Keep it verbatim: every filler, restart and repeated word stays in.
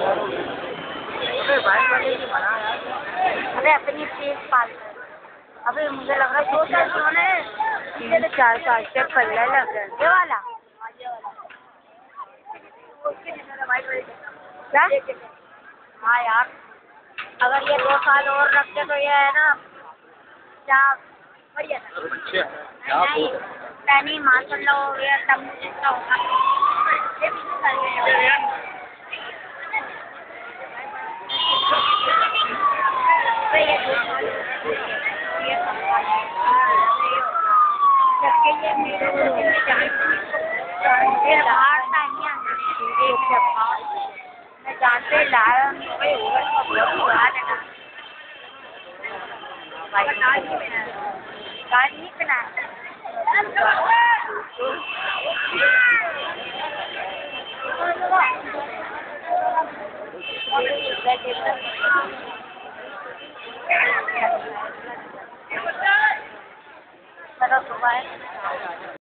अबे भाई वाले की बना यार। अबे अपनी फीस पाल। अबे मुझे लग रहा है दो चार सोने तीन चार पाँच के पल्ले लग रहे ये वाला क्या? हाँ यार अगर ये दो साल और रखते तो ये है ना क्या बढ़िया था। नहीं पैनी माशाल्लाह हो गया तब जितना होगा ये भी तो कर गया। मैं जानते ही ला रहा हूँ भाई बहुत बुरा लगा भाई गाड़ी नहीं पहना चलो सुबह